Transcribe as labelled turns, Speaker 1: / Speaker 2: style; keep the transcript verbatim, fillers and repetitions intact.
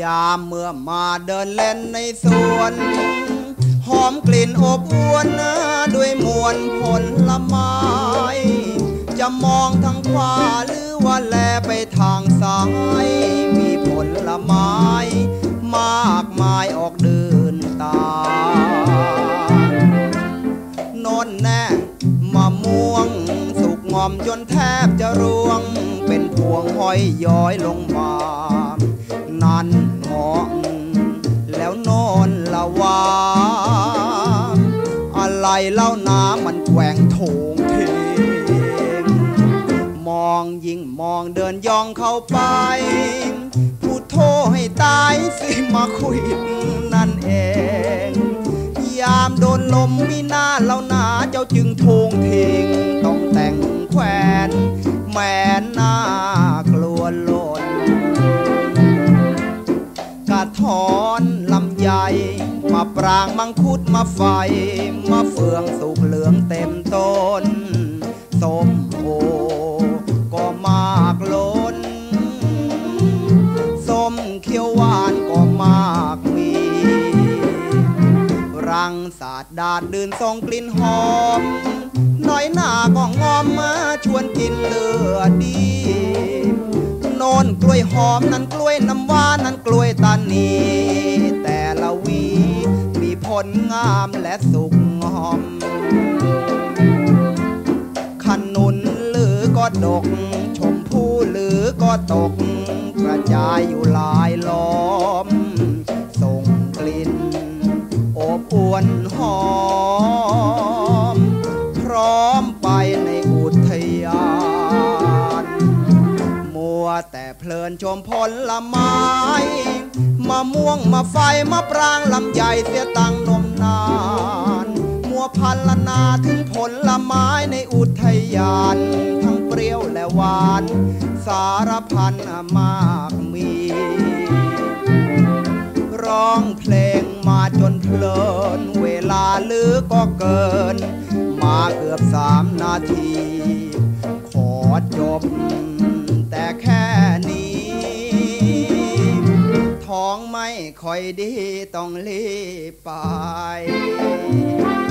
Speaker 1: ยามเมื่อมาเดินเล่นในสวนหอมกลิ่นอบอวลด้วยมวลผลไม้จะมองทางขวาหรือว่าแลไปทางซ้ายมีผลไม้มากมายออกเดินตานนแน่มะม่วงสุกงอมจนแทบจะร่วงเป็นพวงห้อยย้อยลงมานั่นเหมาะแล้วโนนละว่าอะไรเล่าน้ำมันแกว่งโถงเทงมองยิ่งมองเดินย่องเข้าไปพูดโทษให้ตายสิมาคุยนั่นเองยามโดนลมมีหน้าเล่าหนาเจ้าจึงโถงเทงต้องแต่งแขวนแม่หน้ากลัวหล่นกระถอนลำไยมาปรางมังคุดมาไฟมาเฟืองสุกเหลืองเต็มต้นส้มโอก็มากล้นส้มเขียวหวานก็มากมีรังสาดดาดดื่นส่งกลิ่นหอมน้อยหน้าก็งอมมาชวนกินเลือดดีโน่นกล้วยหอมนั้นกล้วยน้ำว้านั้นกล้วยตานีแต่ละวีมีผลงามและสุกงอมขนุนหรือก็ดกชมพู่หรือก็ตกกระจายอยู่หลายล้อมส่งกลิ่นอบอวลหอมพร้อมไปในอุทยานมัวแต่เพลินชมผลไม้มะม่วงมะไฟมะปรางลำไยเสียตั้งนมนานมัวพันละนาถึงผลไม้ในอุทยานทั้งเปรี้ยวและหวานสารพันมากมีร้องเพลงมาจนเพลินเวลาลือก็เกินมาเกือบสามนาทีขอจบแต่แค่นี้ท้องไม่ค่อยดีต้องรีบไป